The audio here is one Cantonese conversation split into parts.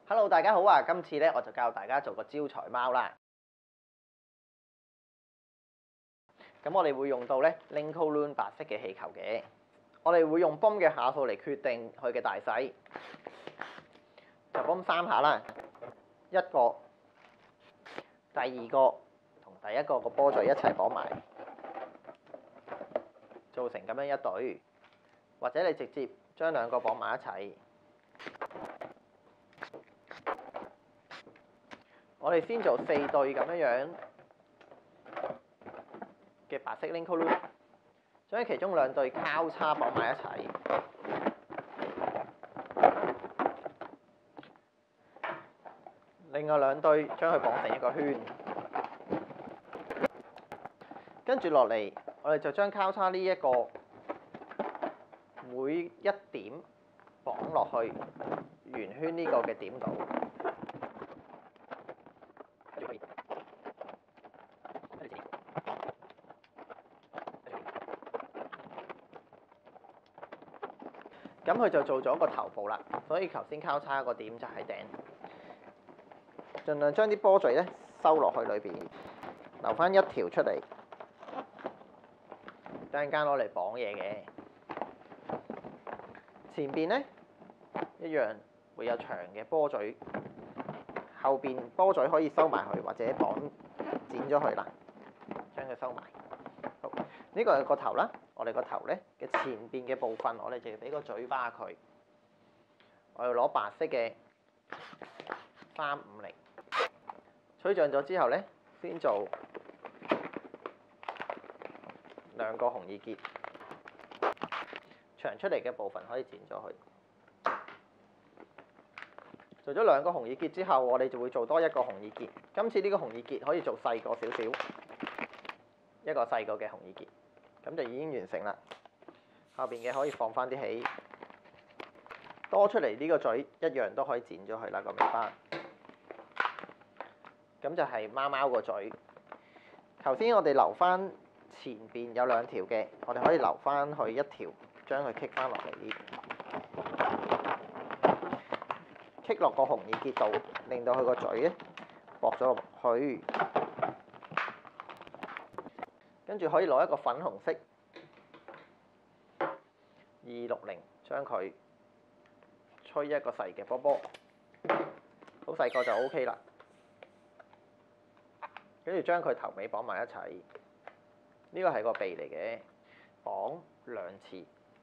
Hello， 大家好啊！今次咧我就教大家做個招財貓啦。咁我哋會用到咧 Lincoln 白色嘅氣球嘅，我哋會用泵嘅下數嚟決定佢嘅大細，就泵3下啦，一個、第二個同第一個個波嘴一齊綁埋，做成咁樣一對，或者你直接將兩個綁埋一齊。我哋先做4對咁樣嘅白色 Lincoln， 將其中2對交叉綁埋一齊，另外2對將佢綁成一個圈，跟住落嚟，我哋就將交叉呢一個每一點綁落去圓圈呢個嘅點度。咁佢就做咗個頭部啦，所以頭先交叉個點就係頂。盡量將啲波嘴咧收落去裏邊，留翻一條出嚟，等陣間攞嚟綁嘢嘅。前邊咧一樣會有長嘅波嘴，後邊波嘴可以收埋佢或者剪咗佢啦，將佢收埋。好，呢個係個頭啦。我哋個頭咧嘅前邊嘅部分，我哋就要俾個嘴巴佢。我要攞白色嘅350，吹脹咗之後咧，先做2個紅耳結，長出嚟嘅部分可以剪咗佢。做咗2個紅耳結之後，我哋就會做多1個紅耳結。今次呢個紅耳結可以做細個少少，一個細個嘅紅耳結，咁就已經完成啦。後邊嘅可以放翻啲起，多出嚟呢個嘴一樣都可以剪咗佢啦，個尾巴。咁就係貓貓個嘴。頭先我哋留翻前邊有2條嘅，我哋可以留翻去1條，將佢棘翻落嚟呢，棘落個紅耳結度，令到佢個嘴咧駁咗落去。跟住可以攞一個粉紅色260，將佢吹一個細嘅波波，好細個就 OK 啦。跟住將佢頭尾綁埋一齊，呢個係個鼻嚟嘅，綁2次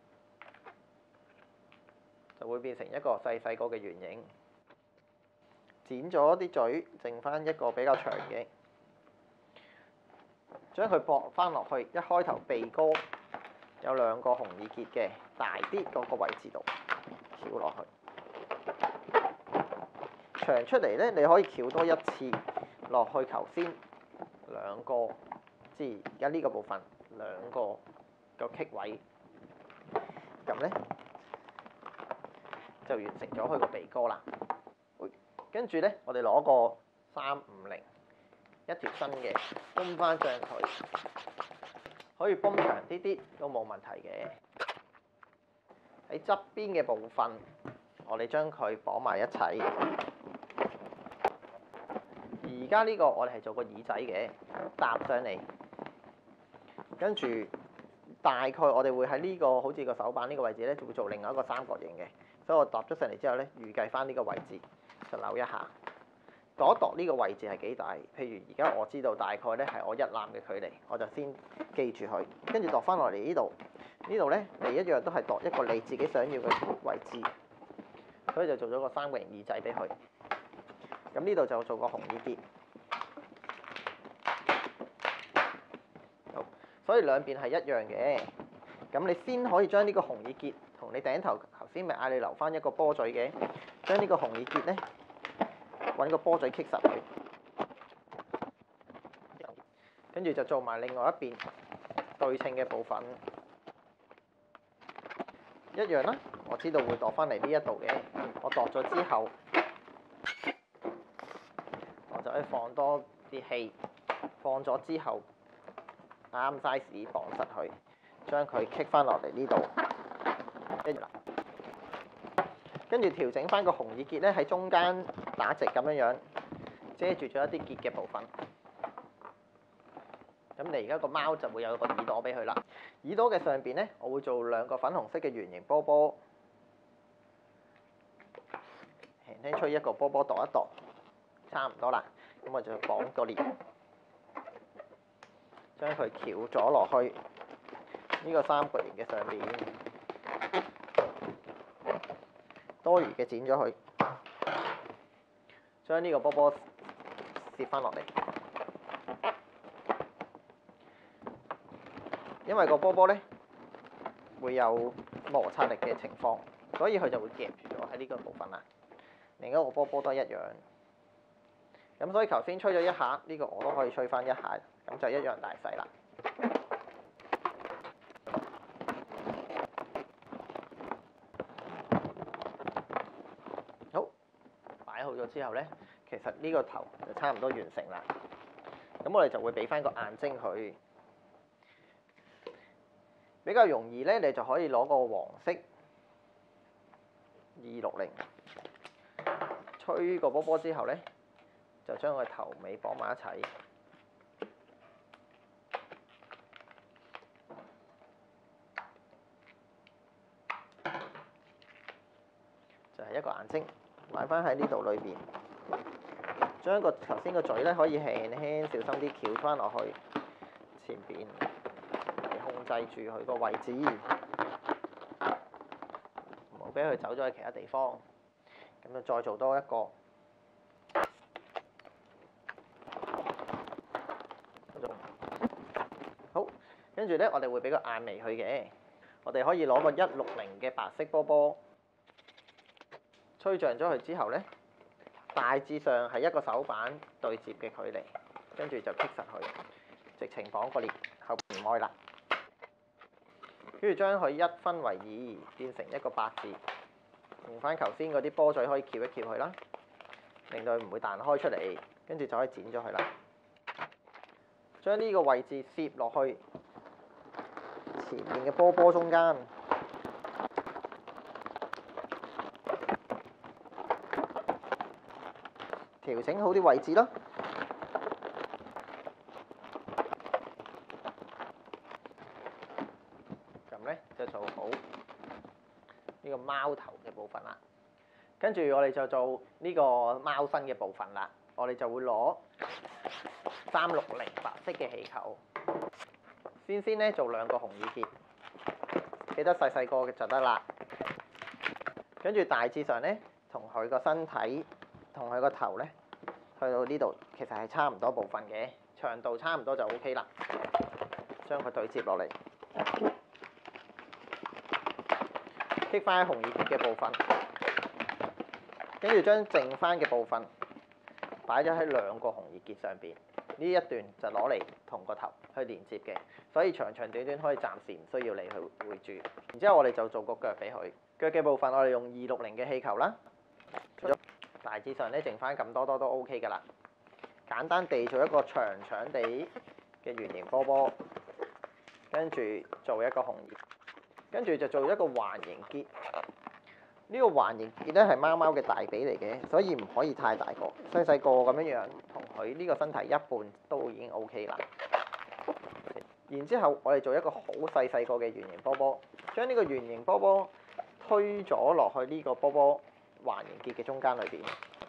就會變成一個細細個嘅圓形。剪咗啲嘴，剩翻一個比較長嘅，將佢駁翻落去。一開頭鼻哥有2個紅耳結嘅，大啲嗰個位置度翹落去。長出嚟咧，你可以翹多1次落去頭先2個，即係而家呢個部分2個個棘位，咁咧就完成咗佢個鼻哥啦。跟住咧，我哋攞個350，一條新嘅，泵翻上佢，可以泵長啲啲都冇問題嘅。喺側邊嘅部分，我哋將佢綁埋一齊。而家呢個我哋係做個耳仔嘅，搭上嚟，跟住大概我哋會喺呢個好似個手板呢個位置咧，就會做另外一個三角形嘅。所以我搭咗上嚟之後咧，預計翻呢個位置就扭一下，度一度呢個位置係幾大。譬如而家我知道大概咧係我1攬嘅距離，我就先記住佢，跟住度翻落嚟呢度。呢度咧，你一樣都係度一個你自己想要嘅位置，所以就做咗個3角形耳仔俾佢。咁呢度就做個紅耳結。好，所以兩邊係一樣嘅。咁你先可以將呢個紅耳結同你頂頭先咪嗌你留翻一個波嘴嘅，將呢個紅耳結咧揾個波嘴棘實佢，跟住就做埋另外一邊對稱嘅部分，一樣啦。我知道會度翻嚟呢一度嘅，我度咗之後，我就可以放多啲氣，放咗之後啱 size 綁實佢，將佢棘翻落嚟呢度，跟住啦。 跟住調整翻個紅耳結咧喺中間打直咁樣遮住咗一啲結嘅部分。咁你而家個貓就會有個耳朵俾佢啦。耳朵嘅上邊咧，我會做2個粉紅色嘅圓形波波，輕輕吹一個波波度一度，差唔多啦。咁我就綁個鏈，將佢翹咗落去呢個3角形嘅上邊，多餘嘅剪咗佢，將呢個波波摺翻落嚟。因為個波波咧會有摩擦力嘅情況，所以佢就會夾住咗喺呢個部分啦。另一個波波都係一樣。咁所以頭先吹咗一下，呢個我都可以吹翻一下，咁就一樣大細啦。好，擺好咗之後咧，其實呢個頭就差唔多完成啦。咁我哋就會俾翻個眼睛佢，比較容易咧，你就可以攞個黃色260吹個波波之後咧，就將佢頭尾綁埋一齊，就係一個眼睛，擺翻喺呢度裏邊，將個頭先個嘴咧可以輕輕小心啲翹翻落去前邊，嚟控制住佢個位置，唔好俾佢走咗去其他地方。咁就再做多一個。好，跟住咧，我哋會俾個眼眉佢嘅。我哋可以攞個160嘅白色波波，吹脹咗佢之後咧，大致上係一個手板對接嘅距離，跟住就棘實佢，直情綁個鏈，後邊唔開啦。跟住將佢1分為2，變成一個8字。用翻頭先嗰啲波嘴可以翹一翹佢啦，令到佢唔會彈開出嚟，跟住就可以剪咗佢啦。將呢個位置攝落去前面嘅波波中間，調整好啲位置咯。咁咧就做好呢個貓頭嘅部分啦，跟住我哋就做呢個貓身嘅部分啦。我哋就會攞360白色嘅氣球，先咧做2個紅耳結，記得細細個嘅就得啦。跟住大致上咧，同佢個身體同佢個頭咧，去到呢度其實係差唔多部分嘅，長度差唔多就 OK 啦。將佢對接落嚟。棘翻喺紅耳結嘅部分，跟住將剩翻嘅部分擺咗喺2個紅耳結上邊。呢一段就攞嚟同個頭去連接嘅，所以長長短短可以暫時唔需要你去會住。然之後我哋就做個腳俾佢，腳嘅部分我哋用260嘅氣球啦。大致上咧剩翻咁多都 OK 㗎啦。簡單地做一個長長地嘅圓形波波，跟住做一個紅耳。跟住就做一個環形結，呢個環形結咧係貓貓嘅大髀嚟嘅，所以唔可以太大個，細細個咁樣同佢呢個身體一半都已經 OK 啦。然之後我哋做一個好細個嘅圓形波波，將呢個圓形波波推咗落去呢個波波環形結嘅中間裏邊，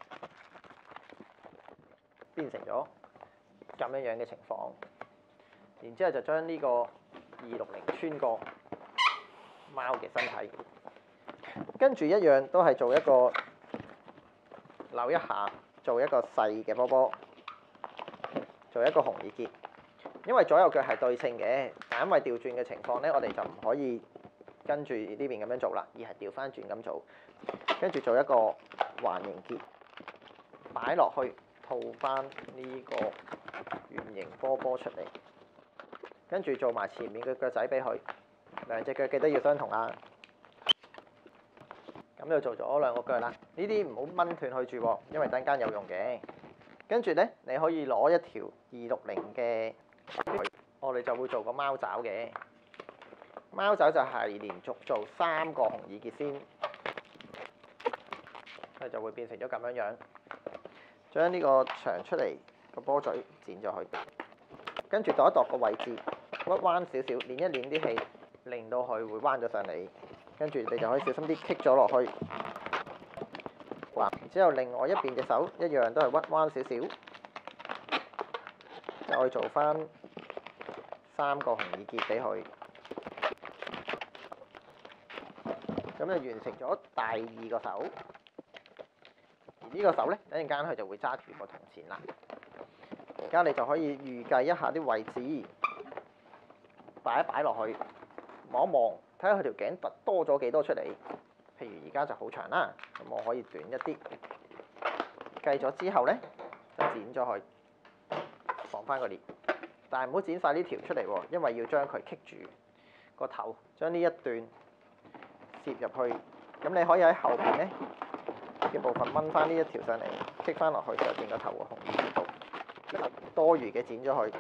變成咗咁樣嘅情況。然之後就將呢個260穿過貓嘅身體，跟住一樣都係做一個扭一下，做一個細嘅波波，做一個紅耳結。因為左右腳係對稱嘅，但因為調轉嘅情況咧，我哋就唔可以跟住呢邊咁樣做啦，而係調翻轉咁做。跟住做一個環形結，擺落去套翻呢個圓形波波出嚟，跟住做埋前面嘅腳仔俾佢。2隻腳記得要相同啊！咁就做咗2個腳啦。呢啲唔好掹斷去住喎，因為陣間有用嘅。跟住咧，你可以攞一條260嘅，我哋就會做個貓爪嘅。貓爪就係連續做3個紅耳結先， 佢就會變成咗咁樣樣。將呢個長出嚟個波嘴剪咗佢，跟住度一度個位置，屈彎少少，捏一捏啲氣，令到佢會彎咗上嚟。跟住你就可以小心啲棘咗落去。然之後另外一邊隻手一樣都係屈彎少少，再做翻3個紅耳結俾佢。咁就完成咗第2個手。而呢個手呢，等陣間佢就會揸住個銅錢啦。而家你就可以預計一下啲位置，擺一擺落去，望一望，睇下佢條頸突多咗幾多出嚟。譬如而家就好長啦，咁我可以短一啲。計咗之後呢，就剪咗佢，放翻個裂。但係唔好剪晒呢條出嚟喎，因為要將佢棘住個頭，將呢一段攝入去。咁你可以喺後邊呢嘅部分掹翻呢一條上嚟，棘翻落去上邊個頭個紅耳結度，多餘嘅剪咗佢。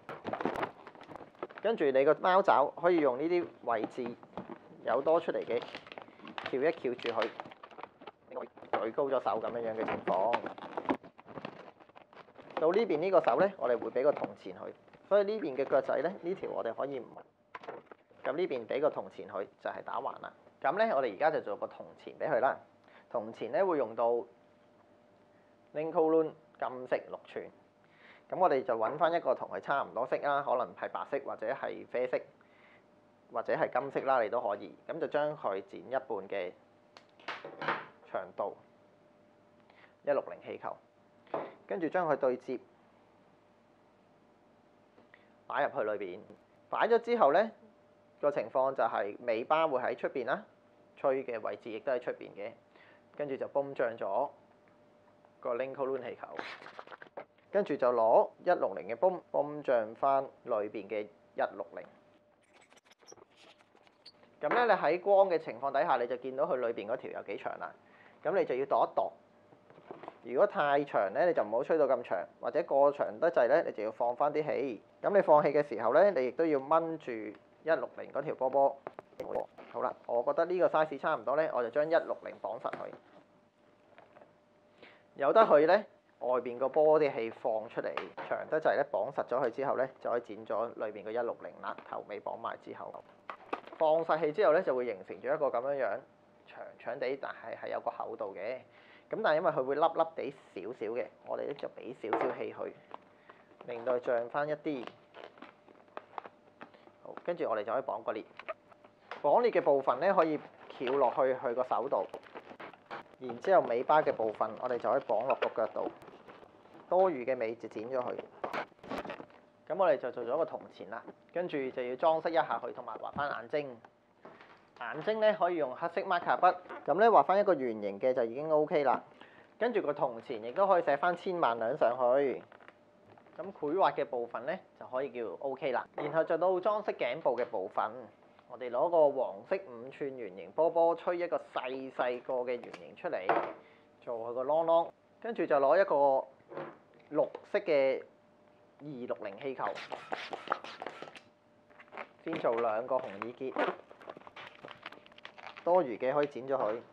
跟住你個貓爪可以用呢啲位置有多出嚟嘅，翹一翹住佢，舉高咗手咁樣嘅情況。到呢邊呢個手呢，我哋會俾個銅錢佢，所以呢邊嘅腳仔呢，呢條我哋可以唔紋。咁呢邊俾個銅錢佢就係打橫啦。咁呢，我哋而家就做個銅錢俾佢啦。銅錢呢會用到 Lincoln 金色6寸。咁我哋就揾翻一個同佢差唔多色啦，可能係白色或者係啡色或者係金色啦，你都可以。咁就將佢剪一半嘅長度160氣球，跟住將佢對接擺入去裏邊。擺咗之後呢，個情況就係尾巴會喺出邊啦，吹嘅位置亦都喺出邊嘅。跟住就泵脹咗個 Lincoln 氣球。跟住就攞160嘅泵脹翻裏邊嘅160。咁咧，你喺光嘅情況底下，你就見到佢裏邊嗰條有幾長啦。咁你就要度一度。如果太長咧，你就唔好吹到咁長，或者過長得滯咧，你就要放翻啲氣。咁你放氣嘅時候咧，你亦都要掹住160嗰條波波。好啦，我覺得呢個 size 差唔多咧，我就將160綁實佢。由得佢咧。外邊個波啲氣放出嚟，長得滯咧，綁實咗佢之後咧，就可以剪咗裏邊個160啦。頭尾綁埋之後，放晒氣之後咧，就會形成咗一個咁樣樣長長地，但係有個厚度嘅。咁但係因為佢會粒粒地少少嘅，我哋咧就俾少少氣佢，令到佢脹翻一啲。好，跟住我哋就可以綁個裂。綁裂嘅部分咧，可以翹落去佢個手度，然之後尾巴嘅部分，我哋就可以綁落個腳度。多餘嘅尾就剪咗佢，咁我哋就做咗個銅錢啦。跟住就要裝飾一下佢，同埋畫翻眼睛。眼睛咧可以用黑色 marker 筆，咁咧畫翻一個圓形嘅就已經 OK 啦。跟住個銅錢亦都可以寫翻千萬兩上去。咁繪畫嘅部分咧就可以叫 OK 啦。然後就到裝飾頸部嘅部分，我哋攞個黃色5寸圓形波波，吹一個細細個嘅圓形出嚟，做佢個啷啷。跟住就攞一個綠色嘅260氣球，先做2個紅耳結，多餘嘅可以剪咗佢。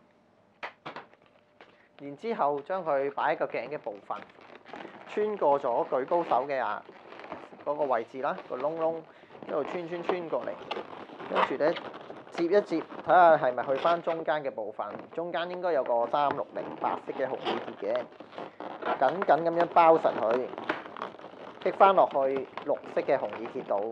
然之後將佢擺喺個頸嘅部分，穿過咗舉高手嘅嗰個位置啦，個窿窿一路穿過嚟，跟住咧接一接，睇下係咪去翻中間嘅部分。中間應該有個360白色嘅紅耳結嘅。緊緊咁樣包實佢，棘翻落去綠色嘅紅耳結度，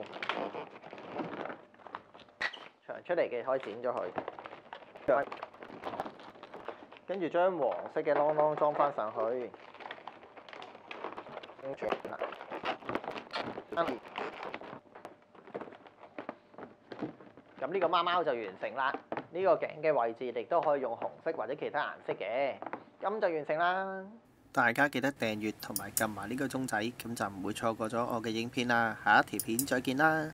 長出嚟嘅可以剪咗佢，跟住將黃色嘅啷啷裝翻上去，咁呢個貓貓就完成啦。呢個頸嘅位置亦都可以用紅色或者其他顏色嘅，咁就完成啦。 大家記得訂閱同埋撳埋呢個鐘仔，咁就唔會錯過咗我嘅影片啦。下一條片再見啦！